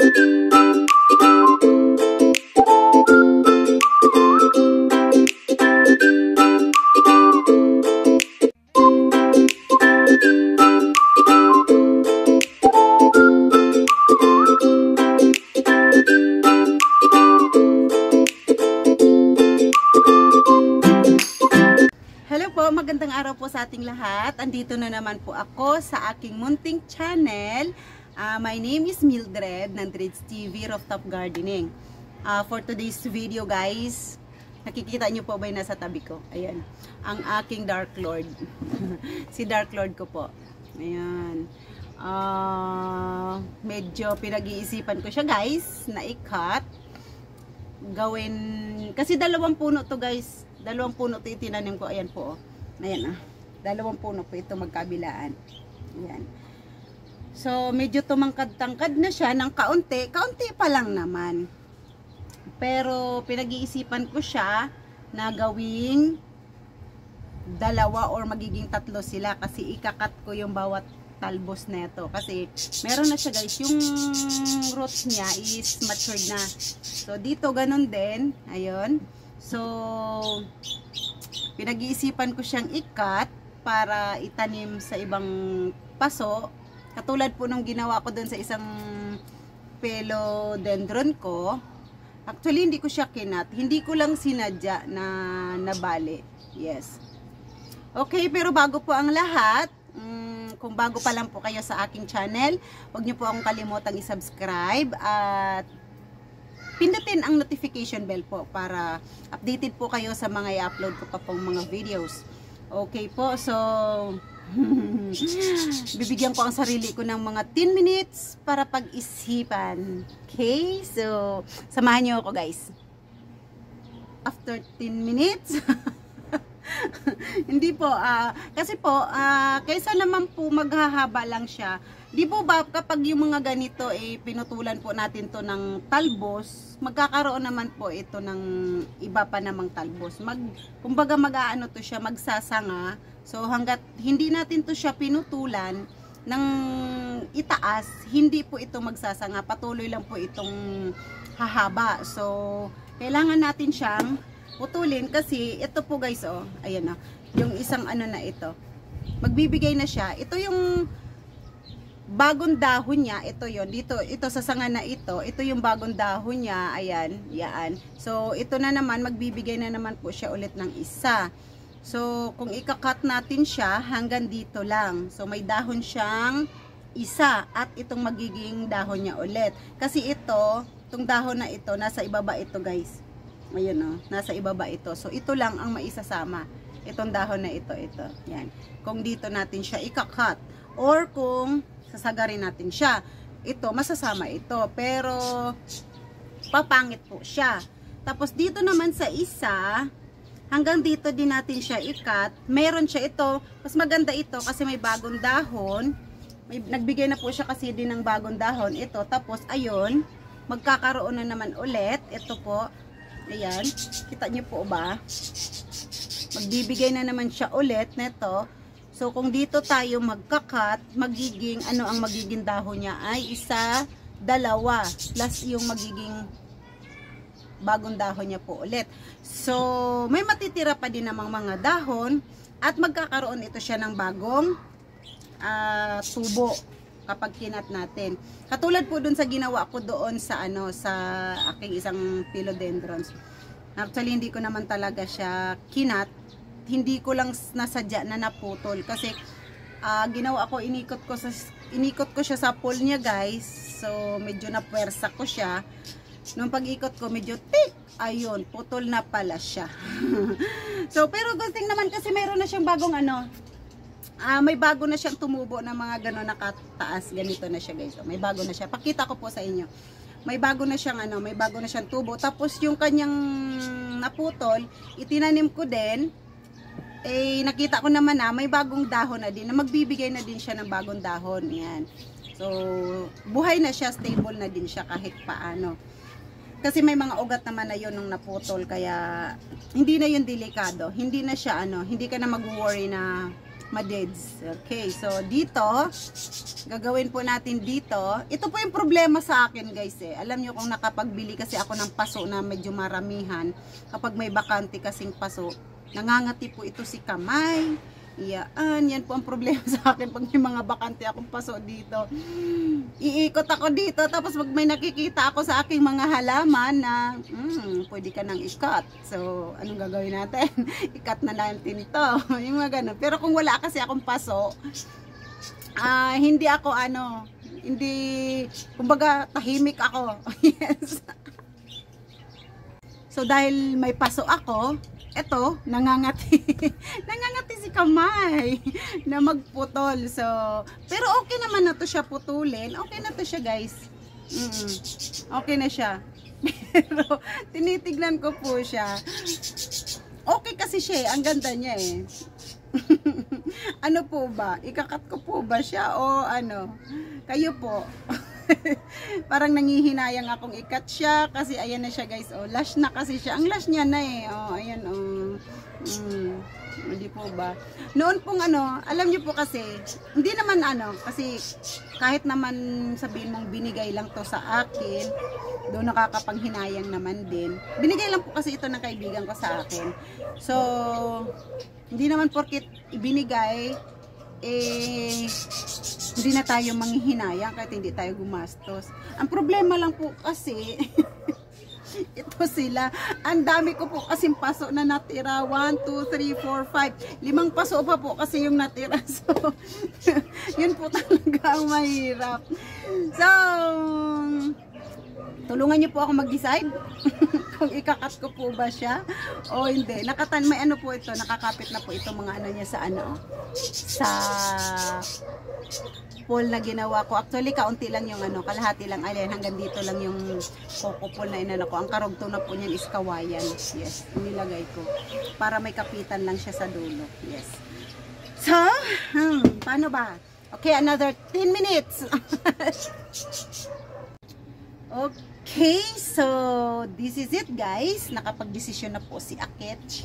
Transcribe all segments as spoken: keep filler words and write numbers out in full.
Magandang araw po sa ating lahat. Andito na naman po ako sa aking munting channel. Uh, my name is Mildred ng Dred's T V Rooftop Gardening. Uh, for today's video guys, nakikita nyo po ba yung nasa tabi ko? Ayan, ang aking Dark Lord. Si Dark Lord ko po. Ayan. Uh, medyo pinag-iisipan ko siya guys na i-cut. Gawin, kasi dalawang puno to guys. Dalawang puno to itinanim ko. Ayan po. Ayan ah. Dalawang puno po ito magkabilaan. Ayan. So, medyo tumangkad-tangkad na siya ng kaunti. Kaunti pa lang naman. Pero, pinag-iisipan ko siya na gawing dalawa or magiging tatlo sila. Kasi ikakat ko yung bawat talbos na ito. Kasi, meron na siya guys. Yung roots niya is matured na. So, dito ganun din. Ayun. So, pinag-iisipan ko siyang ikat para itanim sa ibang paso. Katulad po nung ginawa ko dun sa isang philodendron ko. Actually, hindi ko siya kinat. Hindi ko lang sinadya na nabali. Yes. Okay, pero bago po ang lahat, um, kung bago pa lang po kayo sa aking channel, huwag niyo po akong kalimutang i-subscribe at pindutin ang notification bell po para updated po kayo sa mga i-upload ko pa pong mga videos. Okay po, so bibigyan ko ang sarili ko ng mga ten minutes para pag-isipan. Okay, so samahan niyo ako guys. After ten minutes hindi po, uh, kasi po uh, kaysa naman po maghahaba lang siya. Di po ba kapag yung mga ganito eh pinutulan po natin to ng talbos, magkakaroon naman po ito ng iba pa namang talbos. Mag kumbaga mag-aano to siya, magsasanga. So hangga't hindi natin to siya pinutulan ng itaas, hindi po ito magsasanga. Patuloy lang po itong hahaba. So kailangan natin siyang putulin kasi ito po guys oh, ayan oh, yung isang ano na ito. Magbibigay na siya. Ito yung bagong dahon niya, ito yon dito, ito sa sanga na ito, ito yung bagong dahon niya, ayan, yan. So, ito na naman, magbibigay na naman po siya ulit ng isa. So, kung ikakat natin siya, hanggang dito lang. So, may dahon siyang isa, at itong magiging dahon niya ulit. Kasi ito, itong dahon na ito, nasa ibaba ito guys. Ayun o, nasa ibaba ito. So, ito lang ang maisasama. Itong dahon na ito, ito, yan. Kung dito natin siya ikakat, or kung sasagarin natin siya, ito masasama ito, pero papangit po siya. Tapos dito naman sa isa, hanggang dito din natin siya ikat. Meron siya ito, mas maganda ito kasi may bagong dahon. May, nagbigay na po siya kasi din ng bagong dahon ito. Tapos ayun, magkakaroon na naman ulit. Ito po, ayan, kita niyo po ba? Magbibigay na naman siya ulit nito. So, kung dito tayo magkakat, magiging, ano ang magiging dahon niya ay isa, dalawa, plus yung magiging bagong dahon niya po ulit. So, may matitira pa din namang mga dahon at magkakaroon ito siya ng bagong uh, tubo kapag kinat natin. Katulad po dun sa ginawa ko doon sa, ano, sa aking isang philodendrons. Actually, hindi ko naman talaga siya kinat. Hindi ko lang nasadya na naputol kasi uh, ginawa ko, inikot ko sa inikot ko siya sa pool niya guys. So medyo napuwersa ko siya. Nung pag-ikot ko medyo tik, ayun, putol na pala siya. So pero gusting naman kasi mayroon na siyang bagong ano, uh, may bago na siyang tumubo na mga gano'n nakataas. Ganito na siya guys. So, may bago na siya. Pakita ko po sa inyo. May bago na siyang ano, may bago na siyang tubo. Tapos yung kanyang naputol, itinanim ko din. Eh, nakita ko naman na may bagong dahon na din, na magbibigay na din siya ng bagong dahon. Yan. So, buhay na siya, stable na din siya kahit paano. Kasi may mga ugat naman na yun nung naputol, kaya hindi na yun delikado. Hindi na siya, ano, hindi ka na mag-worry na madeds. Okay, so dito, gagawin po natin dito. Ito po yung problema sa akin guys eh. Alam nyo kung nakapagbili kasi ako ng paso na medyo maramihan, kapag may bakante kasing paso, nangangati po ito si kamay. Iyaan, yan po ang problema sa akin pag may mga bakante akong paso dito. Iikot ako dito, tapos pag may nakikita ako sa aking mga halaman na hmm, pwede ka nang ikat. So, anong gagawin natin? Ikat na natin ito. Yung mga ganun. Pero kung wala kasi akong paso, ah, uh, hindi ako ano, hindi, kumbaga tahimik ako. Yes. So, dahil may paso ako, eto, nangangati. Nangangati si kamay na magputol. So, pero okay naman na to siya putulin. Okay na to siya, guys. Mm, okay na siya. Pero, tinitignan ko po siya. Okay kasi siya eh. Ang ganda niya eh. Ano po ba? Ikakat ko po ba siya o ano? Kayo po. Parang nangihinayang akong ikat siya kasi ayan na siya guys, oh, lash na kasi siya, ang lash niya na eh, oh, ayan, oh, mm, hindi po ba, noon pong ano, alam niyo po kasi, hindi naman ano, kasi kahit naman sabihin mong binigay lang to sa akin, doon nakakapanghinayang naman din, binigay lang po kasi ito ng kaibigan ko sa akin, so, hindi naman porket ibinigay, eh, hindi na tayo manghihinayang kahit hindi tayo gumastos. Ang problema lang po kasi, ito sila, ang dami ko po kasing paso na natira, one, two, three, four, five, limang paso pa po kasi yung natira. So, yun po talaga ang mahirap. So, tulungan niyo po ako mag-decide kung ikakat ko po ba siya o hindi. Nakatan, may ano po ito, nakakapit na po ito mga ano niya sa ano, sa pole na ginawa ko. Actually, kaunti lang yung ano, kalahati lang, ayan, hanggang dito lang yung coco pole na inano ko. Ang karugtong na po niyan is kawayan. Yes, nilagay ko. Para may kapitan lang siya sa dulo. Yes. So, hmm, paano ba? Okay, another ten minutes. Okay, so this is it guys. Nakapag-desisyon na po si Akech.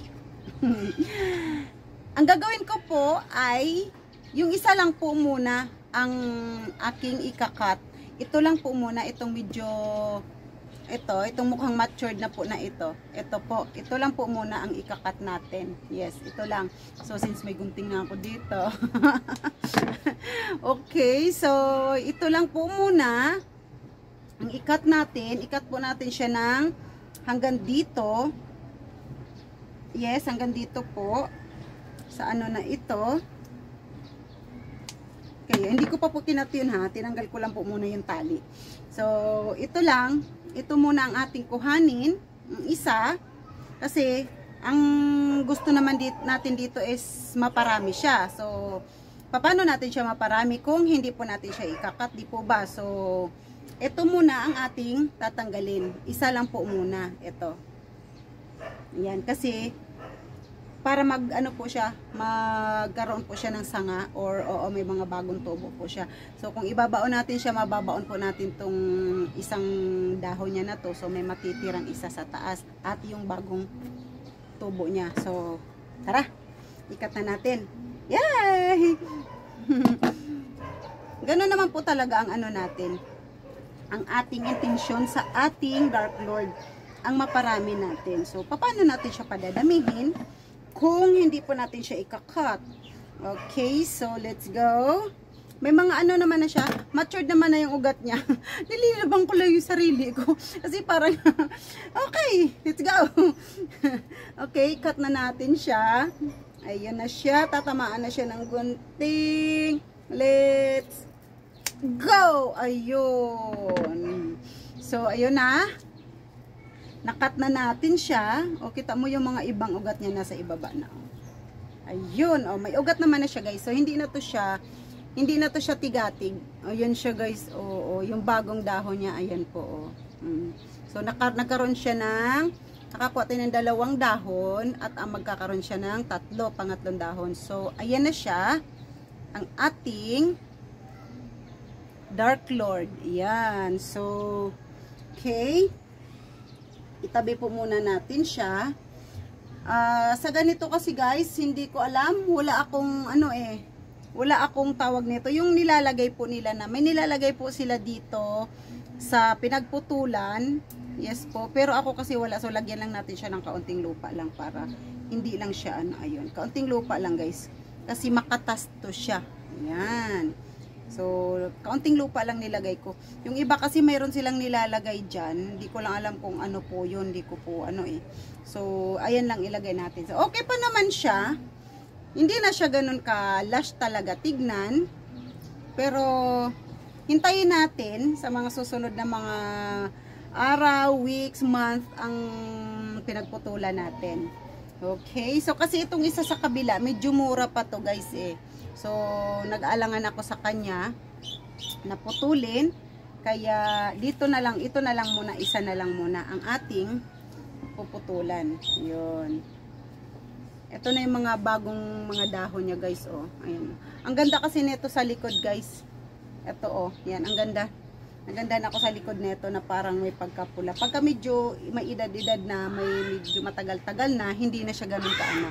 Ang gagawin ko po ay yung isa lang po muna ang aking ikakat. Ito lang po muna, itong medyo ito, itong mukhang matured na po na ito. Ito po, ito lang po muna ang ikakat natin. Yes, ito lang. So since may gunting na ako dito. Okay, so ito lang po muna ang ikat natin. Ikat po natin siya ng hanggang dito. Yes, hanggang dito po. Sa ano na ito. Okay, hindi ko pa po kinat yun ha. Tinanggal ko lang po muna yung tali. So, ito lang. Ito muna ang ating kuhanin. Ang isa. Kasi, ang gusto naman dito, natin dito is maparami siya. So, paano natin siya maparami kung hindi po natin siya ikakat? Di po ba? So, ito muna ang ating tatanggalin. Isa lang po muna. Ito. Yan. Kasi, para mag ano po siya, magkaroon po siya ng sanga or oo, may mga bagong tubo po siya. So kung ibabaon natin siya, mababaon po natin tong isang dahon niya na to. So may matitirang isa sa taas at yung bagong tubo niya. So tara, ikat na natin. Yay! Ganun naman po talaga ang ano natin. Ang ating intensyon sa ating Dark Lord, ang maparami natin. So paano natin siya padadamihin kung hindi po natin siya ikakat? Okay, so let's go. May mga ano naman na siya, matured naman na yung ugat niya. Nililabang ko lang yung sarili ko. Kasi parang, okay, let's go. Okay, cut na natin siya. Ayan na siya, tatamaan na siya ng gunting. Let's go. Ayun. So, ayun na. Nakat na natin siya. O, kita mo yung mga ibang ugat niya nasa ibaba na. Ayun. O, may ugat naman na siya guys. So, hindi na to siya, hindi na to siya tigatig. O, yun siya guys. O, o yung bagong dahon niya. Ayan po. O. Mm. So, naka, nagkaroon siya ng, nakakuha tayo ng dalawang dahon. At ang magkakaroon siya ng tatlo, pangatlong dahon. So, ayan na siya. Ang ating Dark Lord. Ayan. So, okay. Itabi po muna natin siya. Uh, sa ganito kasi guys, hindi ko alam, wala akong ano eh, wala akong tawag nito, yung nilalagay po nila na, may nilalagay po sila dito sa pinagputulan, yes po, pero ako kasi wala, so lagyan lang natin siya ng kaunting lupa lang para hindi lang siya ano, ayun, kaunting lupa lang guys, kasi makatas to siya, yan. So, kaunting lupa lang nilagay ko. Yung iba kasi mayroon silang nilalagay dyan. Hindi ko lang alam kung ano po yun. Hindi ko po ano eh. So, ayan lang ilagay natin. So, okay pa naman siya. Hindi na siya ganun ka-lush talaga tignan. Pero, hintayin natin sa mga susunod na mga araw, weeks, month ang pinagputulan natin. Okay? So, kasi itong isa sa kabila, medyo mura pa to guys eh. So, nag-aalangan ako sa kanya na putulin. Kaya, dito na lang, ito na lang muna, isa na lang muna ang ating puputulan. Yun. Ito na yung mga bagong mga dahon niya guys, oh. Ayan. Ang ganda kasi nito sa likod guys. Ito, oh. Yan, ang ganda. Ang ganda na ako sa likod nito na parang may pagkapula. Pagka medyo may edad-edad na, may medyo matagal-tagal na, hindi na siya ganun kaanak.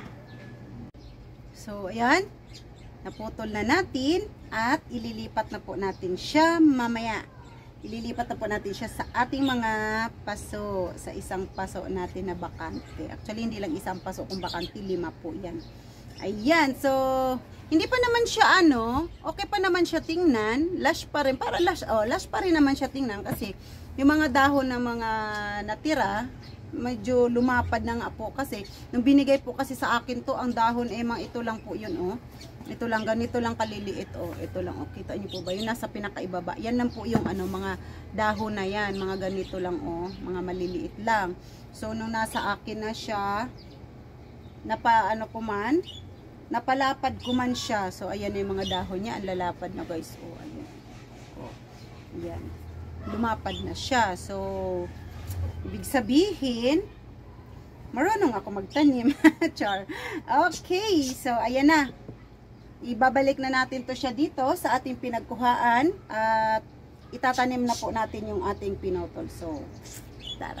So, ayan. Naputol na natin at ililipat na po natin siya mamaya. Ililipat na po natin siya sa ating mga paso, sa isang paso natin na bakante. Actually, hindi lang isang paso kung bakante, lima po yan. Ayan, so, hindi pa naman siya ano, okay pa naman siya tingnan, lush pa rin, para lush, oh, lush pa rin naman siya tingnan kasi yung mga dahon ng mga natira, medyo lumapad na nga po kasi nung binigay po kasi sa akin to ang dahon eh mga ito lang po yun oh, ito lang, ganito lang kaliliit oh, ito lang oh, kita niyo po ba yun nasa pinakaibaba, yan lang po yung ano mga dahon na yan, mga ganito lang oh, mga maliliit lang. So nung nasa akin na siya napa ano ko man, napalapad ko man siya, so ayan na yung mga dahon niya, ang lalapad na guys oh, ayan oh, ayan, lumapad na siya. So ibig sabihin, marunong ako magtanim. Char. Okay, so ayan na. Ibabalik na natin to siya dito sa ating pinagkuhaan at itatanim na po natin yung ating pinotol. So, tara.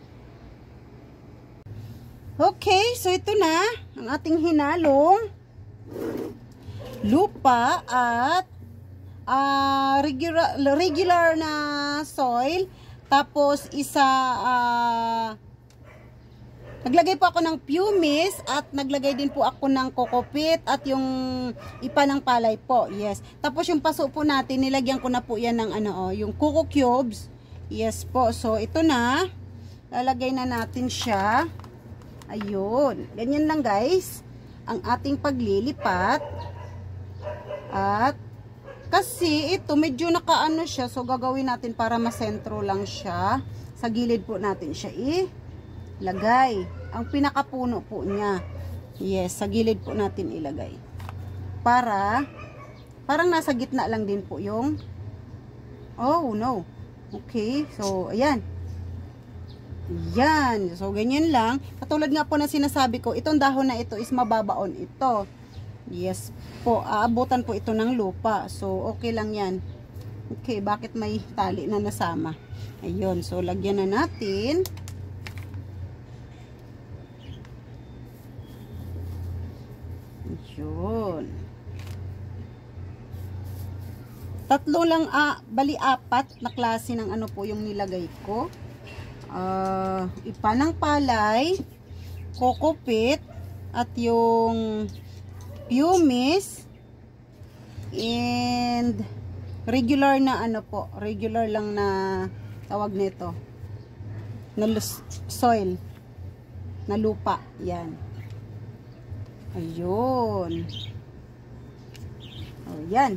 Okay, so ito na ang ating hinalong lupa at uh, regular, regular na soil. Tapos, isa, uh, naglagay po ako ng pumice at naglagay din po ako ng kokopit at yung ipa ng palay po. Yes. Tapos, yung paso po natin, nilagyan ko na po yan ng ano, oh, yung coco cubes. Yes po. So, ito na. Lalagay na natin siya. Ayun. Ganyan lang guys. Ang ating paglilipat. At, kasi ito medyo nakaano siya, so gagawin natin para masentro lang siya. Sa gilid po natin siya ilagay. Ang pinakapuno po niya. Yes, sa gilid po natin ilagay. Para, parang nasa gitna lang din po yung, oh no. Okay, so ayan. Ayan, so ganyan lang. Katulad nga po na sinasabi ko, itong dahon na ito is mababaon ito. Yes po, aabutan po ito ng lupa. So, okay lang yan. Okay, bakit may tali na nasama? Ayun, so lagyan na natin. Ayun. Tatlo lang, ah, bali apat na klase ng ano po yung nilagay ko. Uh, ipa ng palay, kokopit, at yung pumice and regular na ano po, regular lang na tawag nito na soil na lupa, yan. Ayun. Oh, yan.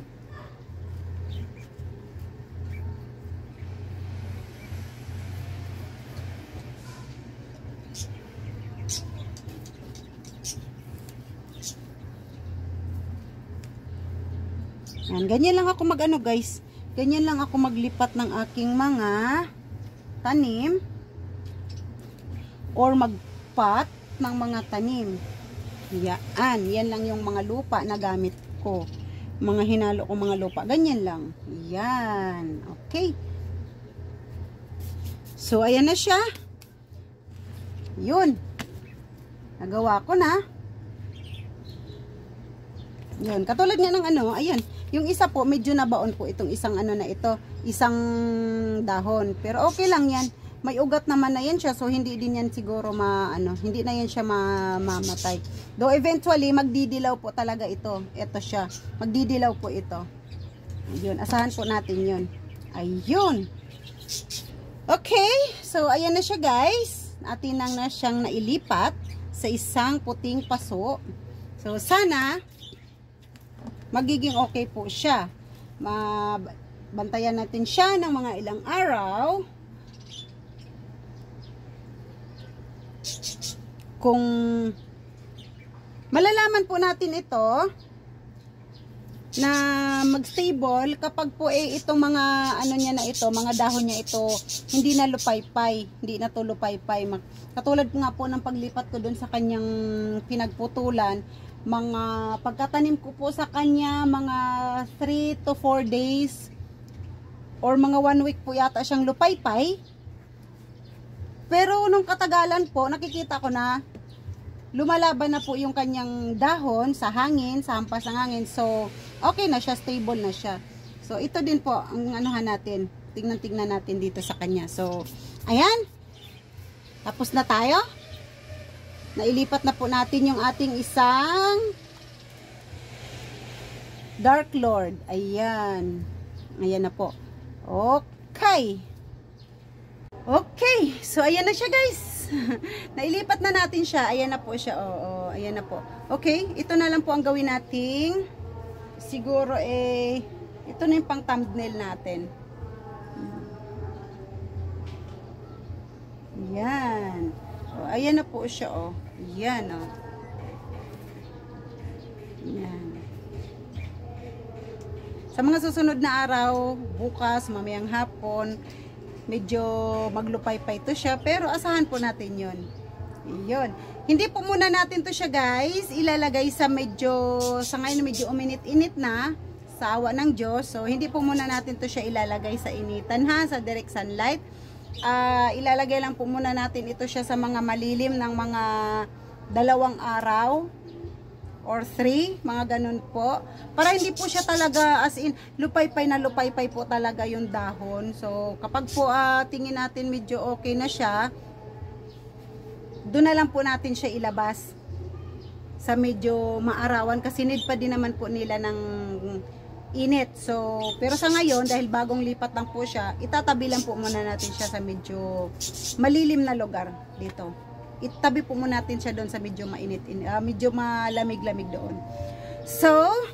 Yan, ganyan lang ako mag-ano guys. Ganyan lang ako maglipat ng aking mga tanim or magpat ng mga tanim. Yan, yan lang yung mga lupa na gamit ko. Mga hinalo ko mga lupa. Ganyan lang. Yan. Okay. So, ayan na siya. Yun. Nagawa ko na. Yun, katulad nga ng ano, ayan, yung isa po, medyo nabaon po itong isang ano na ito, isang dahon. Pero okay lang yan. May ugat naman na yan siya, so hindi din yan siguro ma, ano, hindi na yan siya ma, mamatay. Though eventually, magdidilaw po talaga ito. Ito siya. Magdidilaw po ito. Ayun, asahan po natin yun. Ayun. Okay, so ayan na siya guys. Atin nang na siyang nailipat sa isang puting paso. So sana magiging okay po siya. Mabantayan natin siya ng mga ilang araw. Kung malalaman po natin ito na mag-stable kapag po eh itong mga ano niya na ito, mga dahon niya ito hindi na lupaypay, hindi na to lupaypay. Katulad nga po ng paglipat ko doon sa kanyang pinagputulan, mga pagkatanim ko po sa kanya mga three to four days or mga one week po yata siyang lupaypay. Pero nung katagalan po nakikita ko na lumalaban na po yung kanyang dahon sa hangin, sa hampas ng hangin. So, okay na siya, stable na siya. So, ito din po ang anuhan natin. Tingnan-tingnan natin dito sa kanya. So, ayan. Tapos na tayo. Nailipat na po natin yung ating isang Dark Lord. Ayan. Ayan na po. Okay. Okay. So, ayan na siya guys. Nailipat na natin siya. Ayan na po siya. Oo, ayan na po. Okay, ito na lang po ang gawin nating siguro eh ito na yung pang thumbnail natin. Ayan. O, ayan na po siya. Oh. Ayan. Oh. Ayan. Sa mga susunod na araw, bukas, mamayang hapon, medyo maglupay-pay to siya, pero asahan po natin yun. Yun. Hindi po muna natin to siya guys, ilalagay sa medyo, sa ngayon medyo uminit-init na, sa awa ng Diyos. So, hindi po muna natin to siya ilalagay sa initan ha, sa direct sunlight. Uh, ilalagay lang po muna natin ito siya sa mga malilim ng mga dalawang araw. Or three, mga ganun po. Para hindi po siya talaga as in lupaypay na lupaypay po talaga yung dahon. So kapag po uh, tingin natin medyo okay na siya, doon na lang po natin siya ilabas sa medyo maarawan kasi need pa din naman po nila ng init. So pero sa ngayon dahil bagong lipat lang po siya, itatabi lang po muna natin siya sa medyo malilim na lugar dito. Itabi po muna natin siya doon sa medyo mainit, uh, medyo malamig-lamig doon. So,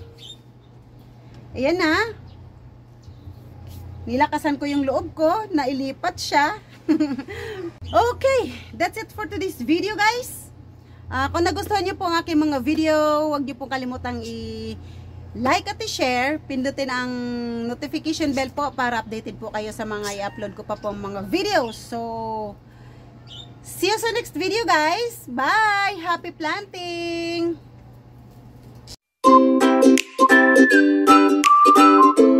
ayan na. Nilakasan ko yung loob ko, nailipat siya. Okay, that's it for today's video guys. Uh, kung nagustuhan niyo po ang aking mga video, huwag niyo pong kalimutang i-like at i-share. Pindutin ang notification bell po para updated po kayo sa mga i-upload ko pa pong mga videos. So, see you sa next video guys. Bye! Happy planting!